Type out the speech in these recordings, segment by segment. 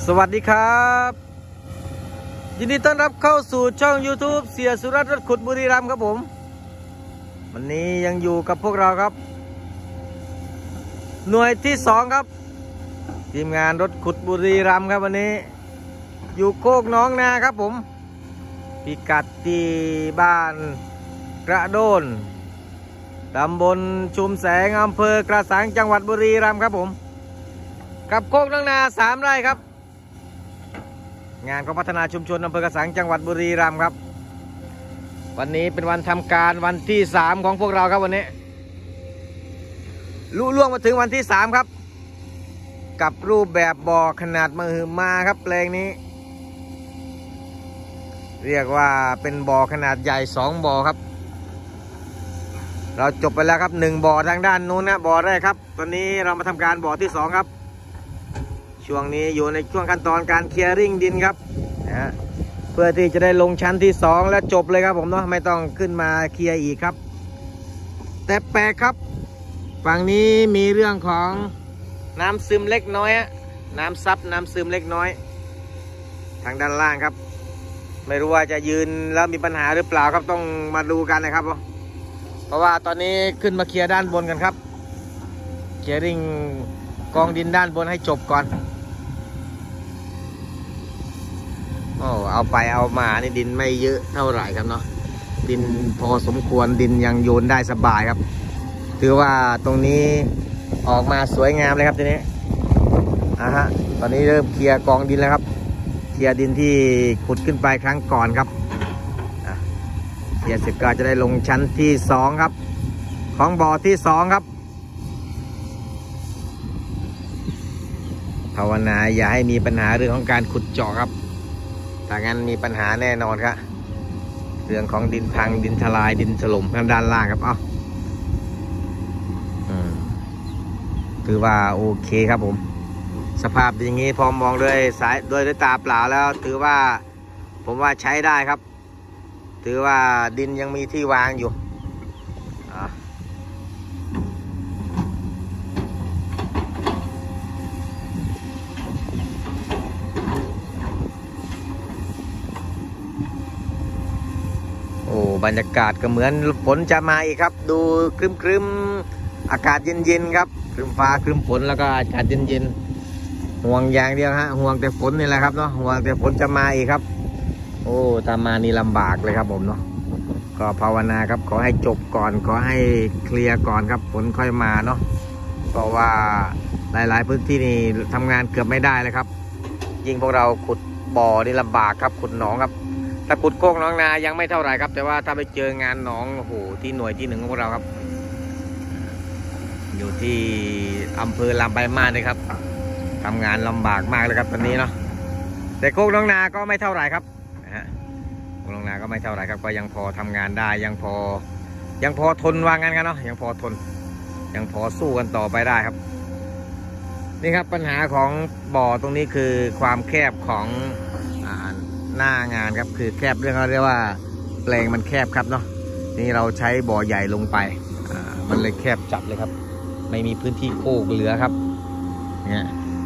สวัสดีครับยินดีต้อนรับเข้าสู่ช่อง YouTube เสียสุรัตน์รถขุดบุรีรัมย์ครับผมวันนี้ยังอยู่กับพวกเราครับหน่วยที่2ครับทีมงานรถขุดบุรีรัมย์ครับวันนี้อยู่โคกน้องนาครับผมพิกัดที่บ้านกระโดนตำบลชุมแสงอำเภอกระสังจังหวัดบุรีรัมย์ครับผมกับโคกน้องนา3 ไร่ครับงานของพัฒนาชุมชนอำเภอกระสังจังหวัดบุรีรัมย์ครับวันนี้เป็นวันทำการวันที่3ของพวกเราครับวันนี้ลุล่วงมาถึงวันที่3ครับกับรูปแบบบ่อขนาดมหึมาครับแปลงนี้เรียกว่าเป็นบ่อขนาดใหญ่2 บ่อครับเราจบไปแล้วครับ1 บ่อทางด้านนู้นนะบ่อแรกครับตอนนี้เรามาทำการบ่อที่2ครับช่วงนี้อยู่ในช่วงขั้นตอนการเคลียร์ริ่งดินครับนะเพื่อที่จะได้ลงชั้นที่2แล้วจบเลยครับผมเนาะไม่ต้องขึ้นมาเคลียร์อีกครับแต่แปลกครับฝั่งนี้มีเรื่องของน้ำซึมเล็กน้อยน้ำซับน้ำซึมเล็กน้อยทางด้านล่างครับไม่รู้ว่าจะยืนแล้วมีปัญหาหรือเปล่าครับต้องมาดูกันนะครับเพราะว่าตอนนี้ขึ้นมาเคลียร์ด้านบนกันครับเคลียร์ริ่งกองดินด้านบนให้จบก่อนเอาไปเอามานี่ดินไม่เยอะเท่าไหร่ครับเนาะดินพอสมควรดินยังโยนได้สบายครับถือว่าตรงนี้ออกมาสวยงามเลยครับทีนี้ตอนนี้เริ่มเคลียร์กองดินแล้วครับเคลียร์ดินที่ขุดขึ้นไปครั้งก่อนครับเคลียร์เสร็จก็จะได้ลงชั้นที่2ครับของบ่อที่2ครับภาวนาอย่าให้มีปัญหาเรื่องของการขุดเจาะครับถ้างั้นมีปัญหาแน่นอนครับเรื่องของดินพังดินทลายดินถล่มทางด้านล่างครับถือว่าโอเคครับผมสภาพอย่างนี้พอมองด้วยตาเปล่าแล้วถือว่าผมว่าใช้ได้ครับถือว่าดินยังมีที่วางอยู่บรรยากาศก็เหมือนฝนจะมาอีกครับดูครึ้มอากาศเย็นๆครับครึ้มฟ้าครึ้มฝนแล้วก็อากาศเย็นๆห่วงอย่างเดียวห่วงแต่ฝนนี่แหละครับเนาะห่วงแต่ฝนจะมาอีกครับถ้ามานี่ลำบากเลยครับผมเนาะก็ภาวนาครับขอให้จบก่อนขอให้เคลียร์ก่อนครับฝนค่อยมาเนาะเพราะว่าหลายๆพื้นที่นี่ทำงานเกือบไม่ได้เลยครับยิ่งพวกเราขุดบ่อนี่ลำบากครับขุดหนองครับถ้าขุดโคกน้องนายังไม่เท่าไหร่ครับแต่ว่าถ้าไปเจองานหนองที่หน่วยที่1ของพวกเราครับอยู่ที่อำเภอลำปลายมาศเลยครับทำงานลำบากมากเลยครับตอนนี้เนาะแต่โคกน้องนาก็ไม่เท่าไหร่ครับโคกน้องนาก็ไม่เท่าไหร่ครับก็ยังพอทำงานได้ยังพอทนว่างั้นกันเนาะยังพอทนยังพอสู้กันต่อไปได้ครับนี่ครับปัญหาของบ่อตรงนี้คือความแคบของหน้างานครับคือแคบเรื่องเขาเรียกว่าแปลงมันแคบครับเนาะนี่เราใช้บ่อใหญ่ลงไปมันเลยแคบจัดเลยครับไม่มีพื้นที่โคกเหลือครับเนี่ย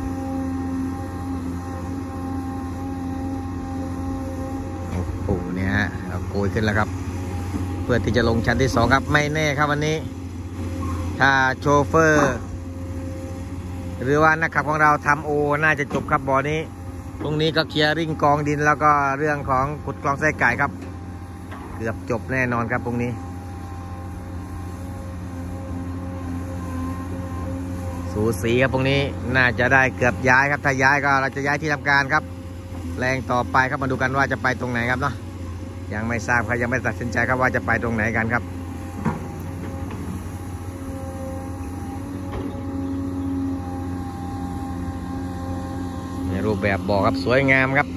เนี่ยเราโกยขึ้นแล้วครับเพื่อที่จะลงชั้นที่2ครับไม่แน่ครับวันนี้ถ้าโชเฟอร์หรือว่านักขับของเราทำน่าจะจบครับบ่อนี้ตรงนี้ก็เคลียร์ริ่งกองดินแล้วก็เรื่องของขุดคลองไส้ไก่ครับเกือบจบแน่นอนครับตรงนี้สูสีครับตรงนี้น่าจะได้เกือบย้ายครับถ้าย้ายก็เราจะย้ายที่ทำการครับแรงต่อไปครับมาดูกันว่าจะไปตรงไหนครับเนาะยังไม่ทราบครับยังไม่ตัดสินใจครับว่าจะไปตรงไหนกันครับรูปแบบบ่อครับสวยงามครับ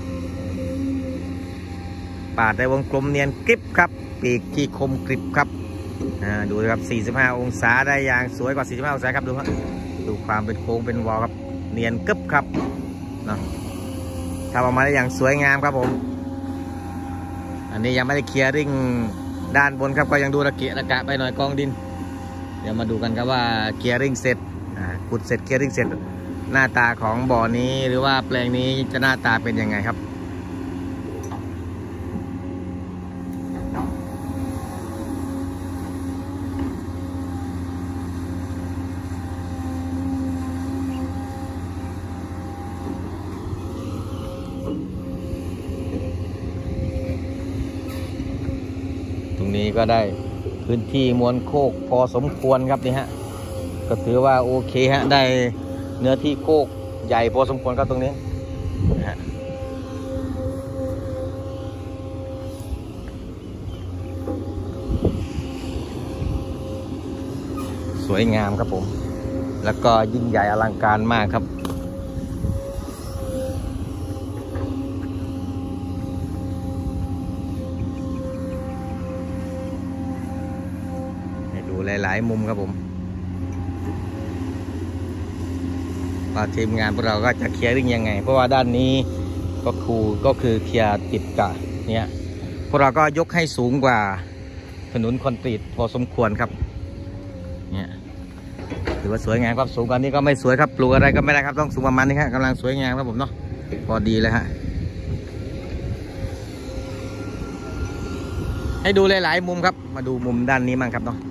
ปาดในวงกลมเนียนกริบครับปีกที่คมกริบครับดูนะครับ45 องศาได้อย่างสวยกว่า45 องศาครับดูครับดูความเป็นโค้งเป็นวอลครับเนียนกริบครับนะทำออกมาได้อย่างสวยงามครับผมอันนี้ยังไม่ได้เคลียร์ริ่งด้านบนครับก็ยังดูระเกะระกะไปหน่อยกองดินเดี๋ยวมาดูกันครับว่าเคลียร์ริ่งเสร็จขุดเสร็จเคลียร์ริ่งเสร็จหน้าตาของบ่อนี้หรือว่าแปลงนี้จะหน้าตาเป็นยังไงครับตรงนี้ก็ได้พื้นที่มวลโคกพอสมควรครับนี่ฮะก็ถือว่าโอเคฮะได้เนื้อที่โคกใหญ่พอสมควรครับตรงนี้นะฮะสวยงามครับผมแล้วก็ยิ่งใหญ่อลังการมากครับให้ดูหลายๆมุมครับผมว่าทีมงานพวกเราก็จะเคลียร์ริ่งยังไงเพราะว่าด้านนี้ก็คือเคลียร์ติดกับเนี่ยพวกเราก็ยกให้สูงกว่าถนนคอนกรีตพอสมควรครับเนี่ยถือว่าสวยงามครับสูงกว่านี้ก็ไม่สวยครับปลูกอะไรก็ไม่ได้ครับต้องสูงประมาณนี้ครับกำลังสวยงามครับผมเนาะพอดีเลยฮะให้ดูหลายๆมุมครับมาดูมุมด้านนี้มั่งครับเนาะ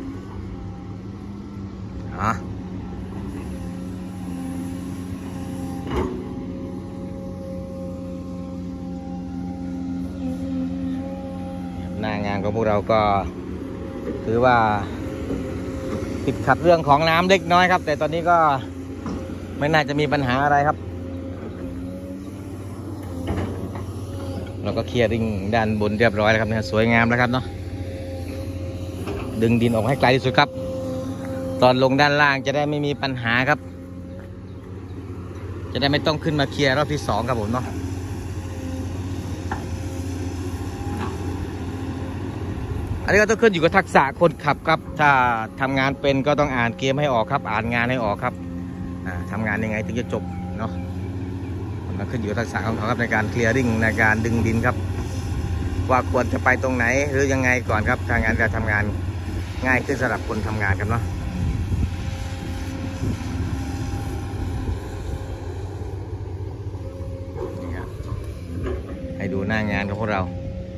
หน้างานของพวกเราก็ถือว่าติดขัดเรื่องของน้ำเล็กน้อยครับแต่ตอนนี้ก็ไม่น่าจะมีปัญหาอะไรครับเราก็เคลียร์ริ่งด้านบนเรียบร้อยแล้วครับเนี่ยสวยงามแล้วครับเนาะดึงดินออกให้ไกลที่สุดครับตอนลงด้านล่างจะได้ไม่มีปัญหาครับจะได้ไม่ต้องขึ้นมาเคลียร์รอบที่2ครับผมเนาะอันนี้ก็ต้องขึ้นอยู่กับทักษะคนขับครับถ้าทำงานเป็นก็ต้องอ่านเกมให้ออกครับอ่านงานให้ออกครับทำงานยังไงถึงจะจบเนาะมันขึ้นอยู่กับทักษะของเขาครับในการเคลียร์ริ่งในการดึงดินครับว่าควรจะไปตรงไหนหรือยังไงก่อนครับทางงานจะทำงานง่ายขึ้นสำหรับคนทำงานครับเนาะให้ดูหน้างานของพวกเรา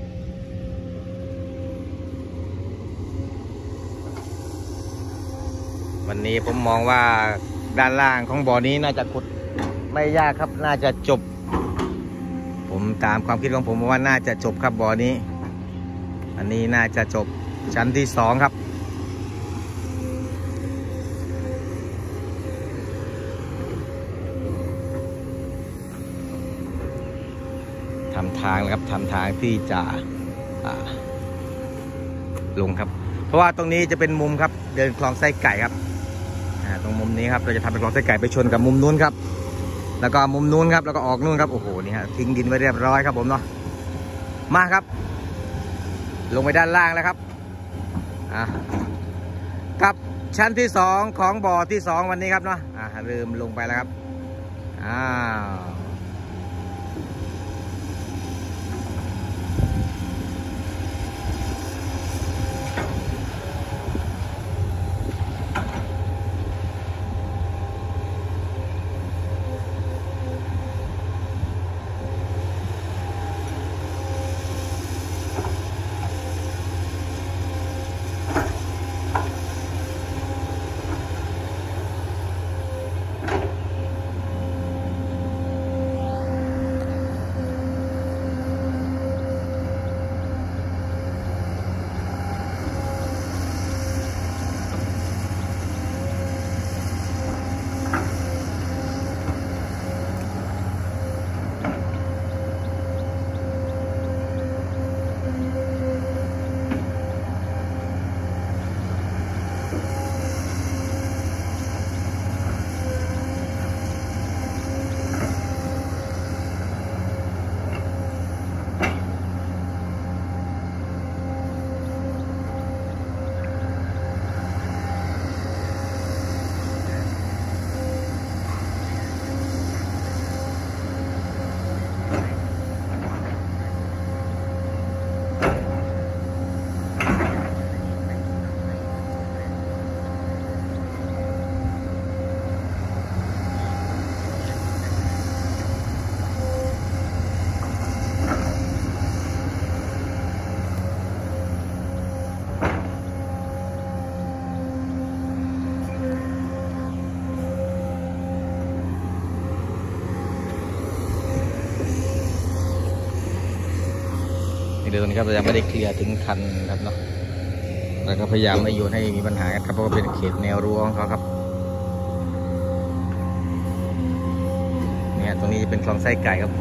วันนี้ผมมองว่าด้านล่างของบ่อนี้น่าจะขุดไม่ยากครับน่าจะจบผมตามความคิดของผมว่าน่าจะจบครับบ่อนี้อันนี้น่าจะจบชั้นที่2ครับทำทางนะครับทำทางที่จะลงครับเพราะว่าตรงนี้จะเป็นมุมครับเดินคลองไส้ไก่ครับตรงมุมนี้ครับเราจะทำเป็นคลองไส้ไก่ไปชนกับมุมนู้นครับแล้วก็มุมนู้นครับแล้วก็ออกนู้นครับโอ้โหนี่ฮะทิ้งดินไว้เรียบร้อยครับผมเนาะมาครับลงไปด้านล่างแล้วครับกับชั้นที่2ของบ่อที่2วันนี้ครับเนาะลืมลงไปแล้วครับดี๋ยวตรงนี้ครับยังไม่ได้เคลียร์ถึงคันครับเนาะแล้วก็พยายามไม่โยนให้มีปัญหาครับเพราะว่าเป็นเขตแนวรั้วของเขาครับเนี่ยตรงนี้จะเป็นคลองไส้ไก่ครับ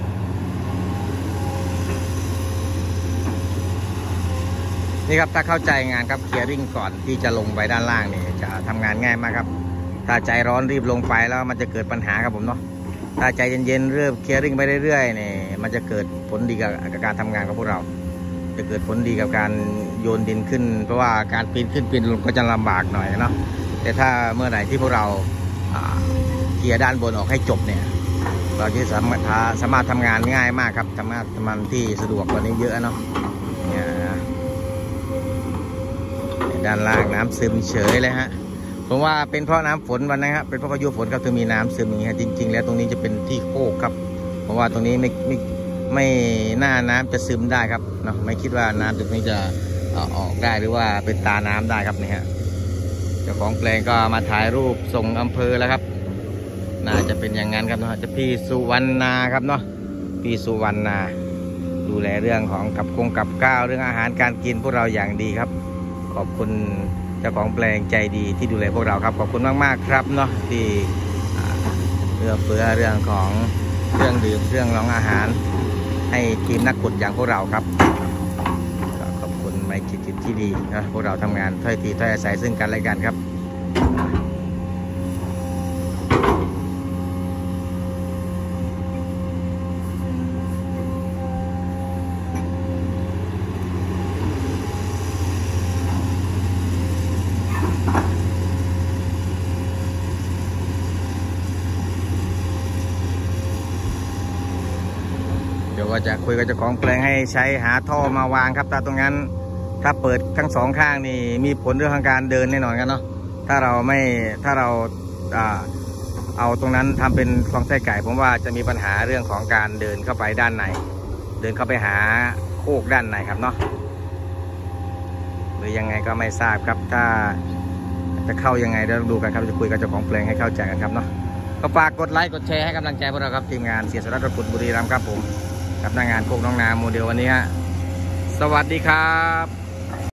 นี่ครับถ้าเข้าใจงานครับเคลียร์ริ่งก่อนที่จะลงไปด้านล่างนี่จะทำงานง่ายมากครับถ้าใจร้อนรีบลงไปแล้วมันจะเกิดปัญหาครับผมเนาะถ้าใจเย็นๆเริ่มเคลียร์ริ่งไปเรื่อยๆนี่มันจะเกิดผลดีกับการทำงานของพวกเราจะเกิดผลดีกับการโยนดินขึ้นเพราะว่าการปีนขึ้นปีนลงก็จะลำบากหน่อยเนาะแต่ถ้าเมื่อไหร่ที่พวกเราเคลียร์ด้านบนออกให้จบเนี่ยเราจะสามารถทำงานง่ายมากครับทำงานที่สะดวกกว่านี้เยอะเนาะเนี่ยด้านล่างน้ำซึมเฉยเลยฮะผมว่าเป็นเพราะน้ำฝนวันนั้นครับเป็นเพราะพายุฝนครับถึงมีน้ำซึมอย่างนี้จริงๆแล้วตรงนี้จะเป็นที่โคกครับเพราะว่าตรงนี้ไม่น่าน้ำจะซึมได้ครับเนาะไม่คิดว่าน้ำตรงนี้จะออกได้หรือว่าเป็นตาน้ำได้ครับนี่ฮะเจ้าของแปลงก็มาถ่ายรูปส่งอำเภอแล้วครับน่าจะเป็นอย่างนั้นครับเนาะจะพี่สุวรรณาครับเนาะพี่สุวรรณาดูแลเรื่องของกับข้าวเรื่องอาหารการกินพวกเราอย่างดีครับขอบคุณเจ้าของแปลงใจดีที่ดูแลพวกเราครับขอบคุณมากๆครับเนาะที่เอื้อเฟื้อเรื่องของเครื่องดื่มเครื่องรองอาหารให้ทีมนักขุดอย่างพวกเราครับขอบคุณไมค์จิตที่ดีนะพวกเราทำงานถ้อยทีถ้อยอาศัยซึ่งกันและกันครับเดี๋ยวว่าจะคุยกับเจ้าของแปลงให้ใช้หาท่อมาวางครับแต่ตรงนั้นถ้าเปิดทั้งสองข้างนี่มีผลเรื่องของการเดินแน่นอนกันเนาะถ้าเราเอาตรงนั้นทำเป็นคลองไส้ไก่ผมว่าจะมีปัญหาเรื่องของการเดินเข้าไปด้านในเดินเข้าไปหาโคกด้านในครับเนาะหรือยังไงก็ไม่ทราบครับถ้าจะเข้ายังไงเดี๋ยวดูกันครับจะคุยกับเจ้าของแปลงให้เข้าใจกันครับเนาะก็ฝากกดไลค์กดแชร์ให้กำลังใจพวกเราครับทีมงานเสียสรัตน์กุลบุรีรัมย์ครับผมกับหน้างานโคกน้องนาโมเดลวันนี้ฮะสวัสดีครับ